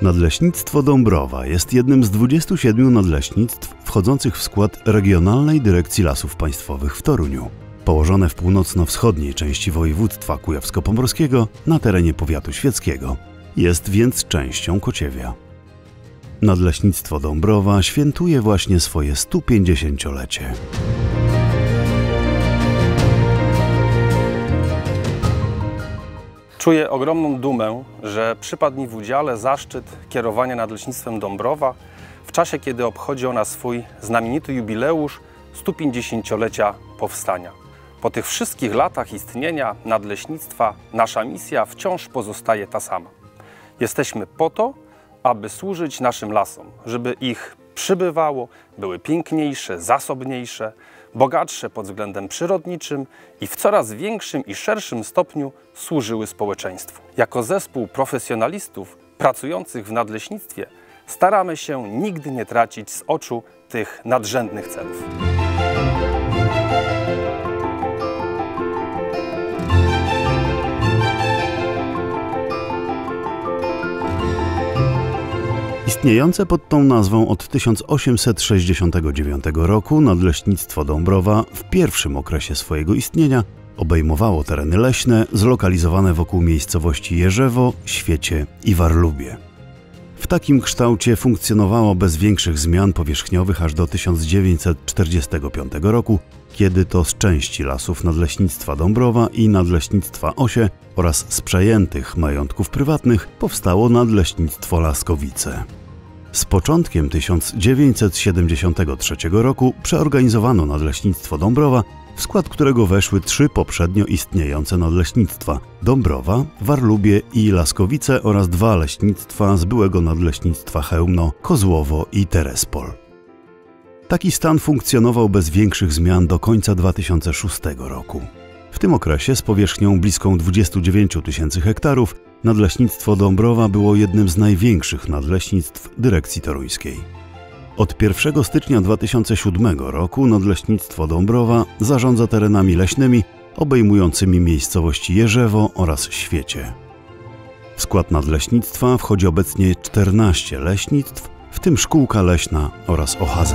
Nadleśnictwo Dąbrowa jest jednym z 27 nadleśnictw wchodzących w skład Regionalnej Dyrekcji Lasów Państwowych w Toruniu, położone w północno-wschodniej części województwa kujawsko-pomorskiego na terenie powiatu świeckiego. Jest więc częścią Kociewia. Nadleśnictwo Dąbrowa świętuje właśnie swoje 150-lecie. Czuję ogromną dumę, że przypadł mi w udziale zaszczyt kierowania Nadleśnictwem Dąbrowa w czasie, kiedy obchodzi ona swój znamienity jubileusz 150-lecia powstania. Po tych wszystkich latach istnienia Nadleśnictwa nasza misja wciąż pozostaje ta sama. Jesteśmy po to, aby służyć naszym lasom, żeby ich przybywało, były piękniejsze, zasobniejsze, bogatsze pod względem przyrodniczym i w coraz większym i szerszym stopniu służyły społeczeństwu. Jako zespół profesjonalistów pracujących w nadleśnictwie staramy się nigdy nie tracić z oczu tych nadrzędnych celów. Istniejące pod tą nazwą od 1869 roku Nadleśnictwo Dąbrowa w pierwszym okresie swojego istnienia obejmowało tereny leśne zlokalizowane wokół miejscowości Jerzewo, Świecie i Warlubie. W takim kształcie funkcjonowało bez większych zmian powierzchniowych aż do 1945 roku, kiedy to z części lasów Nadleśnictwa Dąbrowa i Nadleśnictwa Osie oraz z przejętych majątków prywatnych powstało Nadleśnictwo Laskowice. Z początkiem 1973 roku przeorganizowano Nadleśnictwo Dąbrowa, w skład którego weszły 3 poprzednio istniejące nadleśnictwa – Dąbrowa, Warlubie i Laskowice oraz 2 leśnictwa z byłego Nadleśnictwa Chełmno, Kozłowo i Terespol. Taki stan funkcjonował bez większych zmian do końca 2006 roku. W tym okresie z powierzchnią bliską 29 000 hektarów Nadleśnictwo Dąbrowa było jednym z największych nadleśnictw dyrekcji toruńskiej. Od 1 stycznia 2007 roku Nadleśnictwo Dąbrowa zarządza terenami leśnymi obejmującymi miejscowości Jerzewo oraz Świecie. W skład nadleśnictwa wchodzi obecnie 14 leśnictw, w tym szkółka leśna oraz OHZ.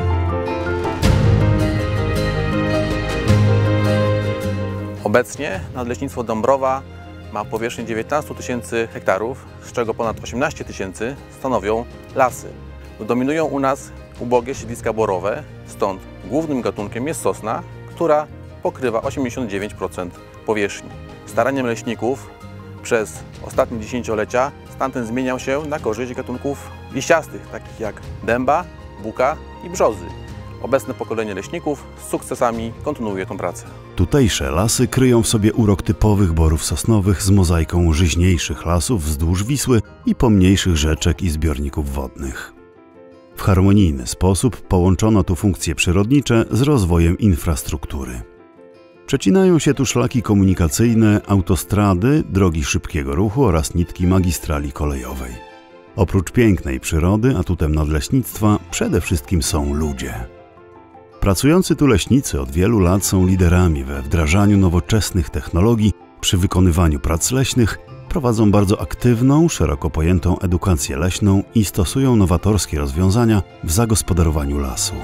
Obecnie Nadleśnictwo Dąbrowa ma powierzchnię 19 000 hektarów, z czego ponad 18 000 stanowią lasy. Dominują u nas ubogie siedliska borowe, stąd głównym gatunkiem jest sosna, która pokrywa 89% powierzchni. Staraniem leśników przez ostatnie dziesięciolecia stan ten zmieniał się na korzyść gatunków liściastych, takich jak dęba, buka i brzozy. Obecne pokolenie leśników z sukcesami kontynuuje tę pracę. Tutejsze lasy kryją w sobie urok typowych borów sosnowych z mozaiką żyźniejszych lasów wzdłuż Wisły i pomniejszych rzeczek i zbiorników wodnych. W harmonijny sposób połączono tu funkcje przyrodnicze z rozwojem infrastruktury. Przecinają się tu szlaki komunikacyjne, autostrady, drogi szybkiego ruchu oraz nitki magistrali kolejowej. Oprócz pięknej przyrody, atutem nadleśnictwa przede wszystkim są ludzie. Pracujący tu leśnicy od wielu lat są liderami we wdrażaniu nowoczesnych technologii przy wykonywaniu prac leśnych, prowadzą bardzo aktywną, szeroko pojętą edukację leśną i stosują nowatorskie rozwiązania w zagospodarowaniu lasu.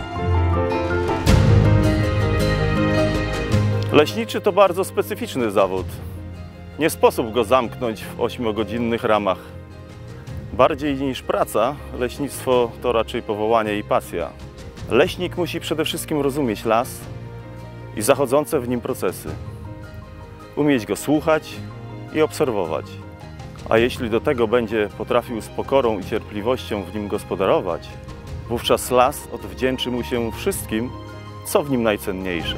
Leśniczy to bardzo specyficzny zawód. Nie sposób go zamknąć w 8-godzinnych ramach. Bardziej niż praca, leśnictwo to raczej powołanie i pasja. Leśnik musi przede wszystkim rozumieć las i zachodzące w nim procesy. Umieć go słuchać i obserwować. A jeśli do tego będzie potrafił z pokorą i cierpliwością w nim gospodarować, wówczas las odwdzięczy mu się wszystkim, co w nim najcenniejsze.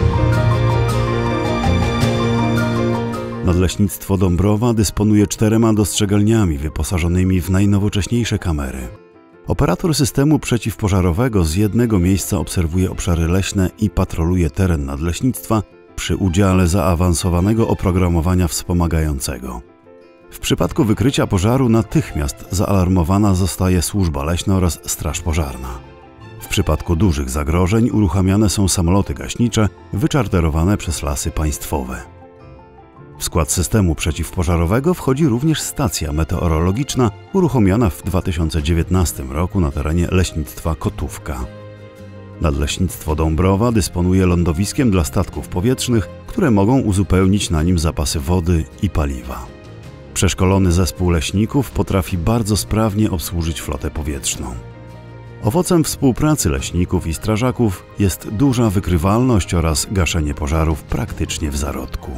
Nadleśnictwo Dąbrowa dysponuje 4 dostrzegalniami wyposażonymi w najnowocześniejsze kamery. Operator systemu przeciwpożarowego z jednego miejsca obserwuje obszary leśne i patroluje teren nadleśnictwa przy udziale zaawansowanego oprogramowania wspomagającego. W przypadku wykrycia pożaru natychmiast zaalarmowana zostaje służba leśna oraz straż pożarna. W przypadku dużych zagrożeń uruchamiane są samoloty gaśnicze wyczarterowane przez Lasy Państwowe. W skład systemu przeciwpożarowego wchodzi również stacja meteorologiczna uruchomiona w 2019 roku na terenie leśnictwa Kotówka. Nadleśnictwo Dąbrowa dysponuje lądowiskiem dla statków powietrznych, które mogą uzupełnić na nim zapasy wody i paliwa. Przeszkolony zespół leśników potrafi bardzo sprawnie obsłużyć flotę powietrzną. Owocem współpracy leśników i strażaków jest duża wykrywalność oraz gaszenie pożarów praktycznie w zarodku.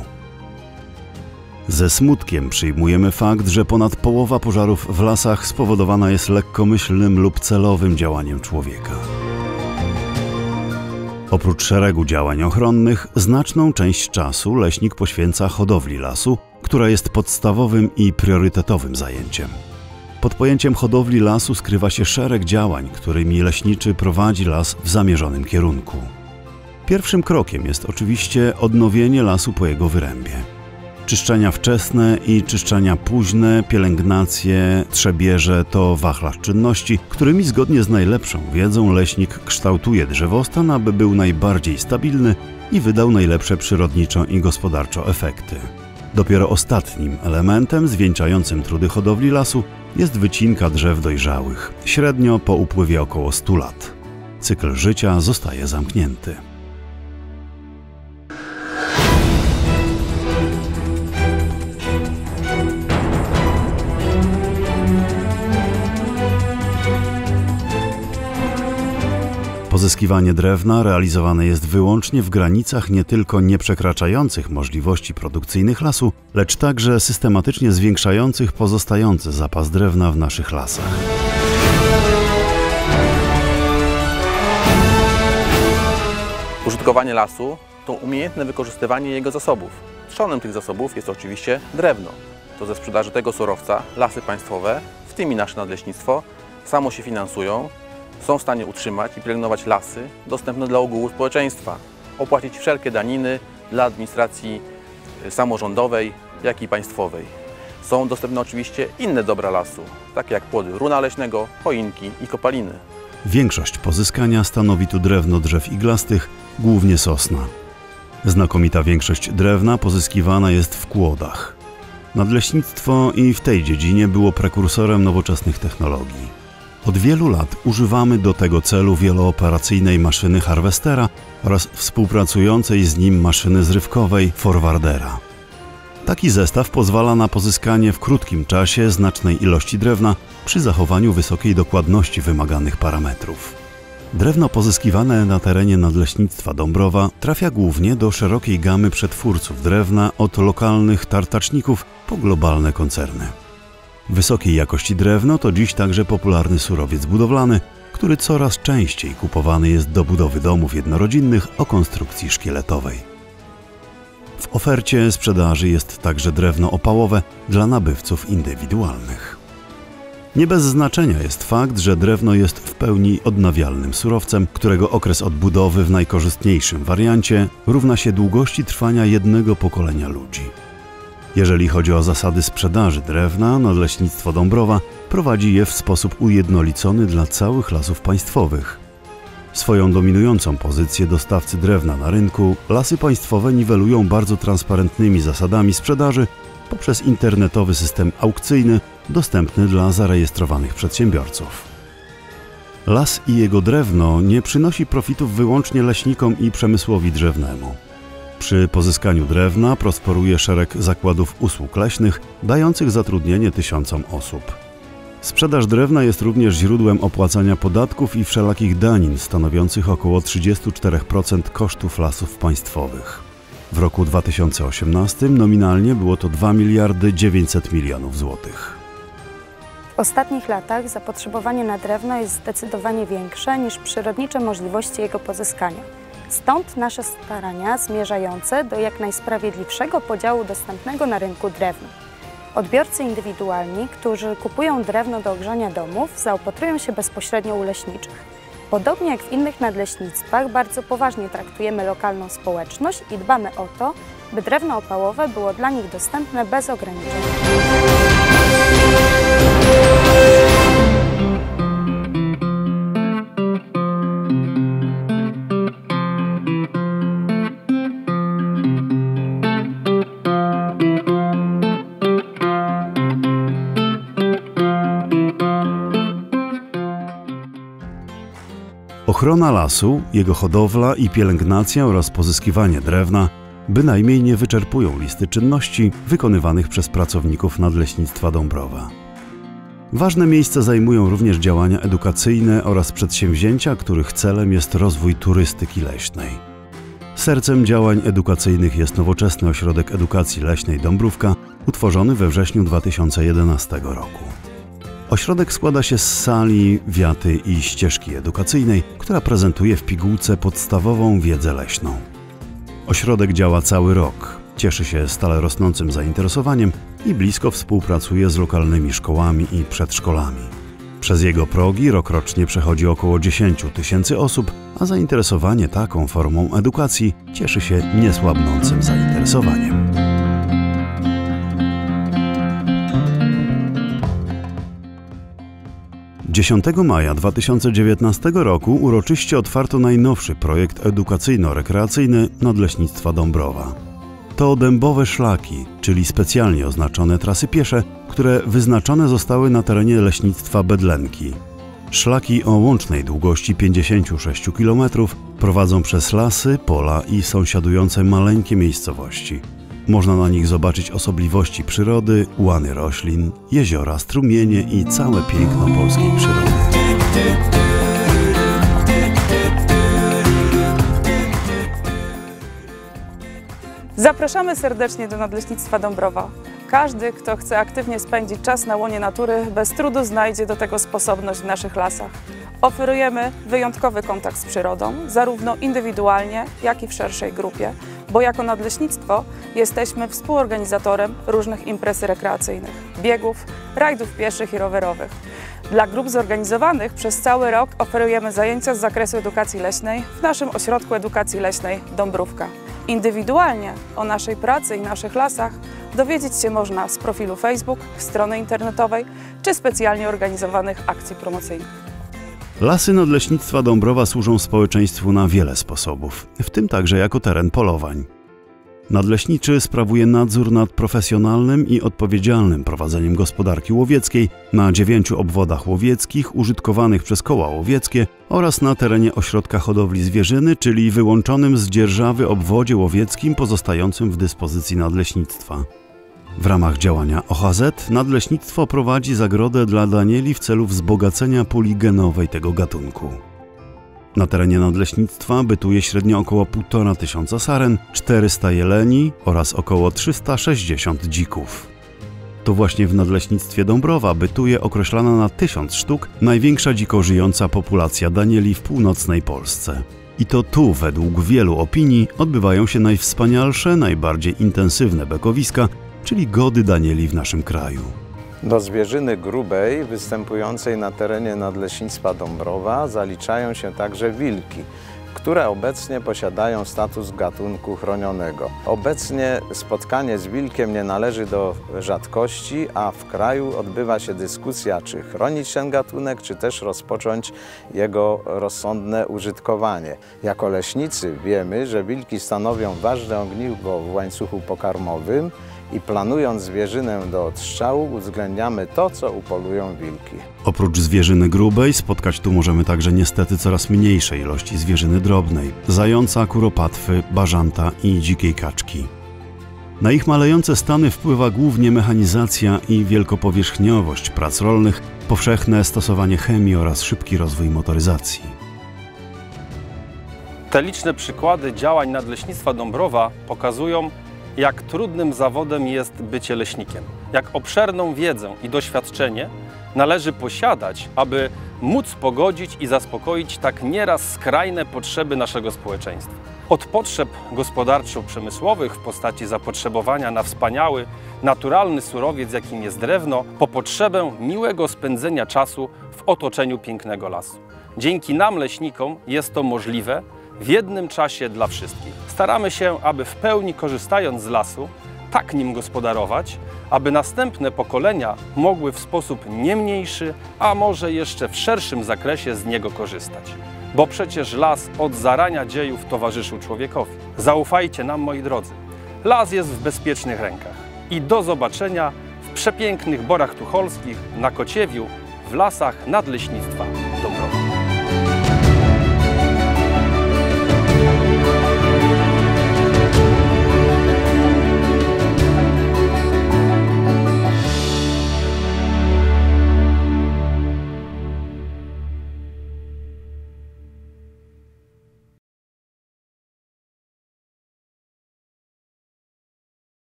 Ze smutkiem przyjmujemy fakt, że ponad połowa pożarów w lasach spowodowana jest lekkomyślnym lub celowym działaniem człowieka. Oprócz szeregu działań ochronnych, znaczną część czasu leśnik poświęca hodowli lasu, która jest podstawowym i priorytetowym zajęciem. Pod pojęciem hodowli lasu skrywa się szereg działań, którymi leśniczy prowadzi las w zamierzonym kierunku. Pierwszym krokiem jest oczywiście odnowienie lasu po jego wyrębie. Czyszczenia wczesne i czyszczenia późne, pielęgnacje, trzebieże to wachlarz czynności, którymi zgodnie z najlepszą wiedzą leśnik kształtuje drzewostan, aby był najbardziej stabilny i wydał najlepsze przyrodniczo i gospodarczo efekty. Dopiero ostatnim elementem zwieńczającym trudy hodowli lasu jest wycinka drzew dojrzałych, średnio po upływie około 100 lat. Cykl życia zostaje zamknięty. Pozyskiwanie drewna realizowane jest wyłącznie w granicach nie tylko nieprzekraczających możliwości produkcyjnych lasu, lecz także systematycznie zwiększających pozostający zapas drewna w naszych lasach. Użytkowanie lasu to umiejętne wykorzystywanie jego zasobów. Trzonem tych zasobów jest oczywiście drewno. To ze sprzedaży tego surowca Lasy Państwowe, w tym i nasze nadleśnictwo, samo się finansują, są w stanie utrzymać i pielęgnować lasy dostępne dla ogółu społeczeństwa, opłacić wszelkie daniny dla administracji samorządowej, jak i państwowej. Są dostępne oczywiście inne dobra lasu, takie jak płody runa leśnego, choinki i kopaliny. Większość pozyskania stanowi tu drewno drzew iglastych, głównie sosna. Znakomita większość drewna pozyskiwana jest w kłodach. Nadleśnictwo i w tej dziedzinie było prekursorem nowoczesnych technologii. Od wielu lat używamy do tego celu wielooperacyjnej maszyny harwestera oraz współpracującej z nim maszyny zrywkowej forwardera. Taki zestaw pozwala na pozyskanie w krótkim czasie znacznej ilości drewna przy zachowaniu wysokiej dokładności wymaganych parametrów. Drewno pozyskiwane na terenie Nadleśnictwa Dąbrowa trafia głównie do szerokiej gamy przetwórców drewna, od lokalnych tartaczników po globalne koncerny. Wysokiej jakości drewno to dziś także popularny surowiec budowlany, który coraz częściej kupowany jest do budowy domów jednorodzinnych o konstrukcji szkieletowej. W ofercie sprzedaży jest także drewno opałowe dla nabywców indywidualnych. Nie bez znaczenia jest fakt, że drewno jest w pełni odnawialnym surowcem, którego okres odbudowy w najkorzystniejszym wariancie równa się długości trwania jednego pokolenia ludzi. Jeżeli chodzi o zasady sprzedaży drewna, Nadleśnictwo Dąbrowa prowadzi je w sposób ujednolicony dla całych lasów państwowych. Swoją dominującą pozycję dostawcy drewna na rynku Lasy Państwowe niwelują bardzo transparentnymi zasadami sprzedaży poprzez internetowy system aukcyjny dostępny dla zarejestrowanych przedsiębiorców. Las i jego drewno nie przynosi profitów wyłącznie leśnikom i przemysłowi drzewnemu. Przy pozyskaniu drewna prosperuje szereg zakładów usług leśnych, dających zatrudnienie tysiącom osób. Sprzedaż drewna jest również źródłem opłacania podatków i wszelakich danin, stanowiących około 34% kosztów lasów państwowych. W roku 2018 nominalnie było to 2 900 milionów złotych. W ostatnich latach zapotrzebowanie na drewno jest zdecydowanie większe niż przyrodnicze możliwości jego pozyskania. Stąd nasze starania zmierzające do jak najsprawiedliwszego podziału dostępnego na rynku drewna. Odbiorcy indywidualni, którzy kupują drewno do ogrzania domów, zaopatrują się bezpośrednio u leśniczych. Podobnie jak w innych nadleśnictwach, bardzo poważnie traktujemy lokalną społeczność i dbamy o to, by drewno opałowe było dla nich dostępne bez ograniczeń. Ochrona lasu, jego hodowla i pielęgnacja oraz pozyskiwanie drewna bynajmniej nie wyczerpują listy czynności wykonywanych przez pracowników Nadleśnictwa Dąbrowa. Ważne miejsce zajmują również działania edukacyjne oraz przedsięwzięcia, których celem jest rozwój turystyki leśnej. Sercem działań edukacyjnych jest nowoczesny ośrodek edukacji leśnej Dąbrówka, utworzony we wrześniu 2011 roku. Ośrodek składa się z sali, wiaty i ścieżki edukacyjnej, która prezentuje w pigułce podstawową wiedzę leśną. Ośrodek działa cały rok, cieszy się stale rosnącym zainteresowaniem i blisko współpracuje z lokalnymi szkołami i przedszkolami. Przez jego progi rokrocznie przechodzi około 10 000 osób, a zainteresowanie taką formą edukacji cieszy się niesłabnącym zainteresowaniem. – 10 maja 2019 roku uroczyście otwarto najnowszy projekt edukacyjno-rekreacyjny Nadleśnictwa Dąbrowa. To dębowe szlaki, czyli specjalnie oznaczone trasy piesze, które wyznaczone zostały na terenie leśnictwa Bedlenki. Szlaki o łącznej długości 56 km prowadzą przez lasy, pola i sąsiadujące maleńkie miejscowości. Można na nich zobaczyć osobliwości przyrody, łany roślin, jeziora, strumienie i całe piękno polskiej przyrody. Zapraszamy serdecznie do Nadleśnictwa Dąbrowa. Każdy, kto chce aktywnie spędzić czas na łonie natury, bez trudu znajdzie do tego sposobność w naszych lasach. Oferujemy wyjątkowy kontakt z przyrodą, zarówno indywidualnie, jak i w szerszej grupie, bo jako Nadleśnictwo jesteśmy współorganizatorem różnych imprez rekreacyjnych, biegów, rajdów pieszych i rowerowych. Dla grup zorganizowanych przez cały rok oferujemy zajęcia z zakresu edukacji leśnej w naszym Ośrodku Edukacji Leśnej Dąbrówka. Indywidualnie o naszej pracy i naszych lasach dowiedzieć się można z profilu Facebook, strony internetowej czy specjalnie organizowanych akcji promocyjnych. Lasy Nadleśnictwa Dąbrowa służą społeczeństwu na wiele sposobów, w tym także jako teren polowań. Nadleśniczy sprawuje nadzór nad profesjonalnym i odpowiedzialnym prowadzeniem gospodarki łowieckiej na 9 obwodach łowieckich użytkowanych przez koła łowieckie oraz na terenie ośrodka hodowli zwierzyny, czyli wyłączonym z dzierżawy obwodzie łowieckim pozostającym w dyspozycji Nadleśnictwa. W ramach działania OHZ Nadleśnictwo prowadzi zagrodę dla danieli w celu wzbogacenia puli genowej tego gatunku. Na terenie Nadleśnictwa bytuje średnio około 1500 saren, 400 jeleni oraz około 360 dzików. To właśnie w Nadleśnictwie Dąbrowa bytuje określana na 1000 sztuk największa dziko żyjąca populacja danieli w północnej Polsce. I to tu, według wielu opinii, odbywają się najwspanialsze, najbardziej intensywne bekowiska, czyli gody danieli w naszym kraju. Do zwierzyny grubej występującej na terenie Nadleśnictwa Dąbrowa zaliczają się także wilki, które obecnie posiadają status gatunku chronionego. Obecnie spotkanie z wilkiem nie należy do rzadkości, a w kraju odbywa się dyskusja, czy chronić ten gatunek, czy też rozpocząć jego rozsądne użytkowanie. Jako leśnicy wiemy, że wilki stanowią ważne ogniwo w łańcuchu pokarmowym i planując zwierzynę do odstrzału uwzględniamy to, co upolują wilki. Oprócz zwierzyny grubej spotkać tu możemy także niestety coraz mniejsze ilości zwierzyny drobnej, zająca, kuropatwy, bażanta i dzikiej kaczki. Na ich malejące stany wpływa głównie mechanizacja i wielkopowierzchniowość prac rolnych, powszechne stosowanie chemii oraz szybki rozwój motoryzacji. Te liczne przykłady działań Nadleśnictwa Dąbrowa pokazują, jak trudnym zawodem jest bycie leśnikiem, jak obszerną wiedzę i doświadczenie należy posiadać, aby móc pogodzić i zaspokoić tak nieraz skrajne potrzeby naszego społeczeństwa. Od potrzeb gospodarczo-przemysłowych w postaci zapotrzebowania na wspaniały, naturalny surowiec, jakim jest drewno, po potrzebę miłego spędzenia czasu w otoczeniu pięknego lasu. Dzięki nam, leśnikom, jest to możliwe w jednym czasie dla wszystkich. Staramy się, aby w pełni korzystając z lasu, tak nim gospodarować, aby następne pokolenia mogły w sposób nie mniejszy, a może jeszcze w szerszym zakresie z niego korzystać. Bo przecież las od zarania dziejów towarzyszył człowiekowi. Zaufajcie nam, moi drodzy. Las jest w bezpiecznych rękach. I do zobaczenia w przepięknych Borach Tucholskich, na Kociewiu, w lasach Nadleśnictwa.